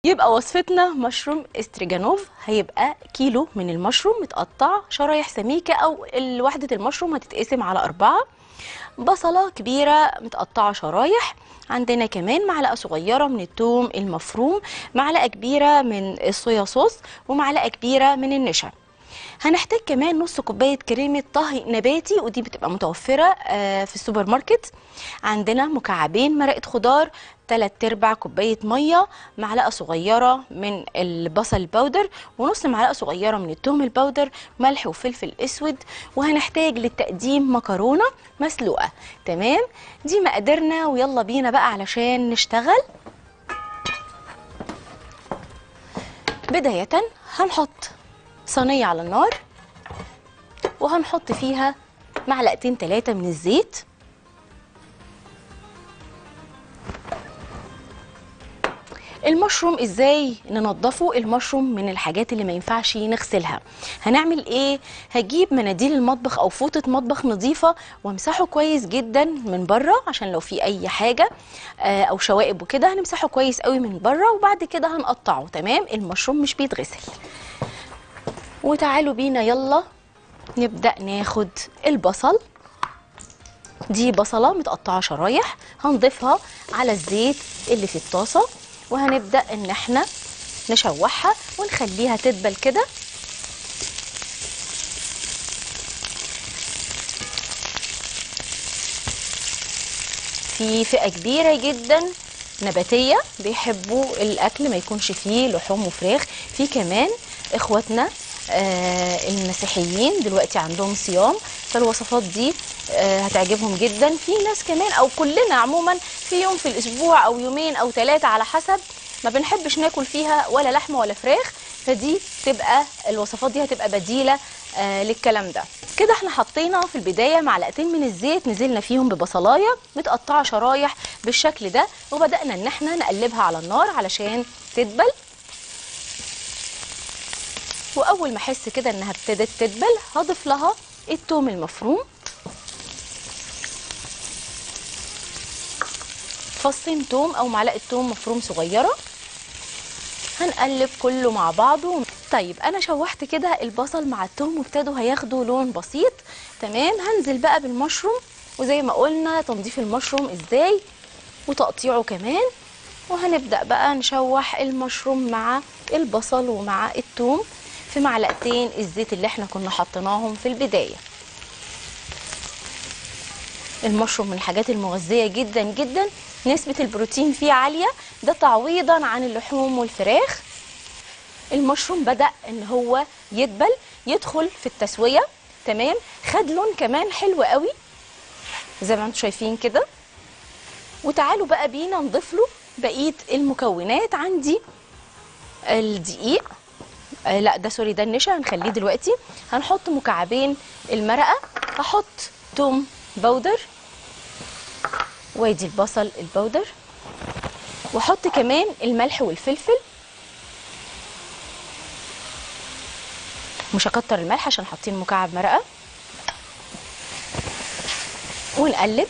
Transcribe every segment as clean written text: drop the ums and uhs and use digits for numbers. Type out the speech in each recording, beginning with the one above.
يبقى وصفتنا مشروم استريجانوف. هيبقى كيلو من المشروم متقطع شرايح سميكة، أو وحدة المشروم هتتقسم على 4. بصلة كبيرة متقطعة شرايح. عندنا كمان معلقة صغيرة من الثوم المفروم، معلقة كبيرة من الصويا صوص، ومعلقة كبيرة من النشا. هنحتاج كمان نص كوباية كريمة طهي نباتي، ودي بتبقى متوفرة في السوبر ماركت. عندنا مكعبين مرقة خضار، 3/4 كوباية مية، معلقة صغيرة من البصل البودر، ونص معلقة صغيرة من الثوم البودر، ملح وفلفل اسود. وهنحتاج للتقديم مكرونة مسلوقة. تمام، دي مقاديرنا، ويلا بينا بقى علشان نشتغل. بداية هنحط صينية على النار، وهنحط فيها 2-3 من الزيت. المشروم ازاي ننضفه؟ المشروم من الحاجات اللي ما ينفعش نغسلها. هنعمل ايه؟ هجيب مناديل المطبخ او فوطة مطبخ نظيفة وامسحه كويس جدا من بره، عشان لو في اي حاجة او شوائب وكده هنمسحه كويس قوي من بره، وبعد كده هنقطعه. تمام، المشروم مش بيتغسل. وتعالوا بينا يلا نبدأ ناخد البصل. دي بصلة متقطعة شرايح، هنضيفها على الزيت اللي في الطاسة، وهنبدأ ان احنا نشوحها ونخليها تدبل كده. في فئة كبيرة جدا نباتية بيحبوا الأكل ما يكونش فيه لحوم وفراخ. في كمان إخواتنا المسيحيين دلوقتي عندهم صيام، فالوصفات دي هتعجبهم جدا. في ناس كمان أو كلنا عموما في يوم في الأسبوع أو يومين أو 3 على حسب ما بنحبش ناكل فيها ولا لحمة ولا فراخ، فدي تبقى الوصفات دي هتبقى بديلة للكلام ده. كده احنا حطينا في البداية معلقتين من الزيت، نزلنا فيهم ببصلاية متقطعة شرايح بالشكل ده، وبدأنا ان احنا نقلبها على النار علشان تدبل. واول ما احس كده انها ابتدت تدبل هضيف لها الثوم المفروم، فصين ثوم او معلقة ثوم مفروم صغيرة. هنقلب كله مع بعضه. طيب انا شوحت كده البصل مع الثوم وابتدوا هياخدوا لون بسيط. تمام، هنزل بقى بالمشروم، وزي ما قلنا تنظيف المشروم ازاي وتقطيعه كمان. وهنبدأ بقى نشوح المشروم مع البصل ومع الثوم في معلقتين الزيت اللي احنا كنا حطيناهم في البداية. المشروم من الحاجات المغذية جدا جدا، نسبة البروتين فيه عالية، ده تعويضا عن اللحوم والفراخ. المشروم بدأ ان هو يدبل، يدخل في التسوية. تمام، خد لون كمان حلو قوي زي ما انتم شايفين كده. وتعالوا بقى بينا نضيف له بقية المكونات. عندي الدقيق، لا ده سوري، ده النشا، هنخليه دلوقتي. هنحط مكعبين المرقة، هحط توم بودر، وادي البصل البودر، واحط كمان الملح والفلفل. مش هكتر الملح عشان حاطين مكعب مرقة. ونقلب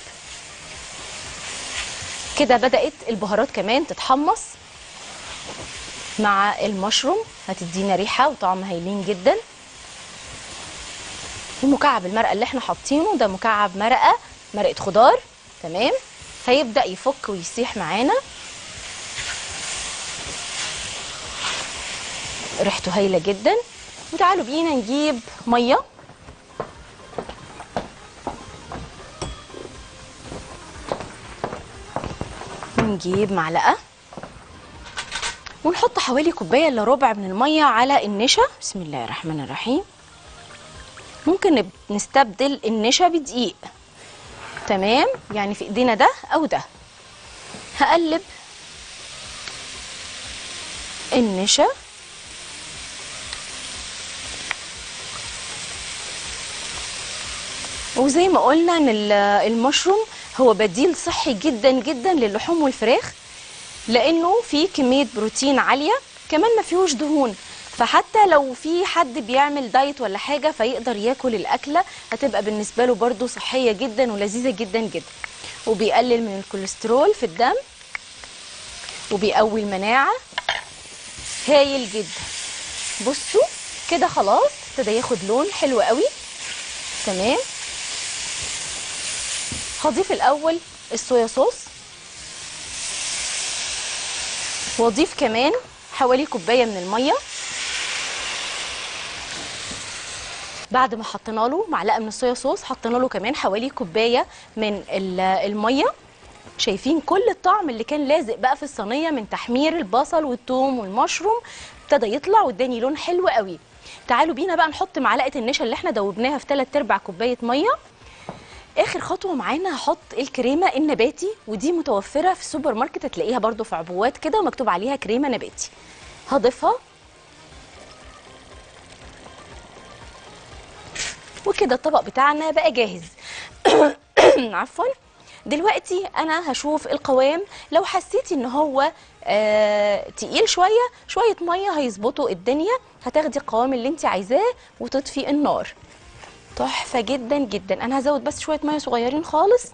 كده. بدأت البهارات كمان تتحمص مع المشروم، هتدينا ريحة وطعم هايلين جدا. ومكعب المرقة اللي احنا حاطينه ده مكعب مرقة خضار. تمام، هيبدأ يفك ويسيح معانا، ريحته هايلة جدا. وتعالوا بينا نجيب مية، ونجيب معلقة، ونحط حوالي 1 كوباية إلا ربع من المية على النشا. بسم الله الرحمن الرحيم. ممكن نستبدل النشا بدقيق. تمام، يعني في ايدينا ده او ده. هقلب النشا وزي ما قلنا ان المشروم هو بديل صحي جدا جدا للحوم والفراخ، لانه فيه كمية بروتين عالية، كمان ما فيهوش دهون. فحتى لو في حد بيعمل دايت ولا حاجة فيقدر ياكل الأكلة، هتبقى بالنسبة له برضو صحية جدا ولذيذة جدا جدا. وبيقلل من الكوليسترول في الدم، وبيقوي المناعة، هايل جدا. بصوا كده خلاص ابتدى ياخد لون حلو قوي. تمام. هضيف الاول الصويا صوص، واضيف كمان حوالي كوبايه من الميه. بعد ما حطينا له معلقه من الصويا صوص حطينا له كمان حوالي كوبايه من الميه. شايفين كل الطعم اللي كان لازق بقى في الصينيه من تحمير البصل والثوم والمشروم ابتدى يطلع واداني لون حلو قوي. تعالوا بينا بقى نحط معلقه النشا اللي احنا دوبناها في 3/4 كوبايه ميه. اخر خطوه معانا هحط الكريمه النباتي، ودي متوفره في السوبر ماركت، هتلاقيها برده في عبوات كده ومكتوب عليها كريمه نباتي. هضيفها وكده الطبق بتاعنا بقى جاهز. عفوا. دلوقتي انا هشوف القوام، لو حسيتي ان هو تقيل شويه ميه هيظبطوا الدنيا، هتاخدي القوام اللي انت عايزاه وتطفي النار. تحفه جدا جدا. انا هزود بس شويه ميه صغيرين خالص.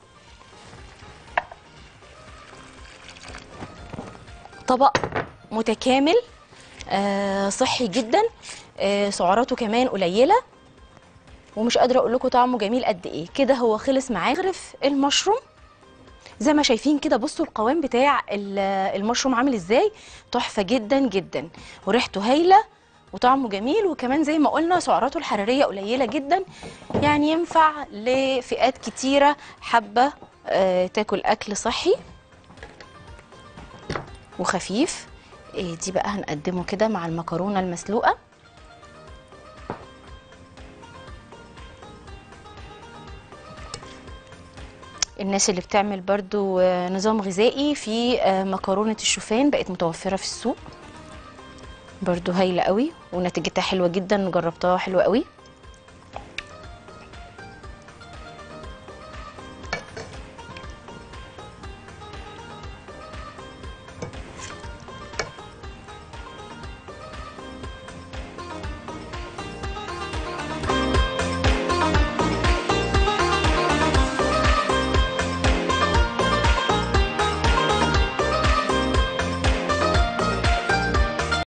طبق متكامل صحي جدا، سعراته كمان قليله، ومش قادره اقول لكم طعمه جميل قد ايه. كده هو خلص معايا. نغرف المشروم زي ما شايفين كده. بصوا القوام بتاع المشروم عامل ازاي، تحفه جدا جدا، وريحته هايله وطعمه جميل، وكمان زي ما قلنا سعراته الحراريه قليله جدا، يعني ينفع لفئات كتيره حابه تاكل اكل صحي وخفيف. دي بقى هنقدمه كده مع المكرونه المسلوقه. الناس اللي بتعمل برضو نظام غذائي، في مكرونة الشوفان بقت متوفرة في السوق برضو هايلة قوي ونتيجتها حلوة جدا وجربتها حلوة قوي.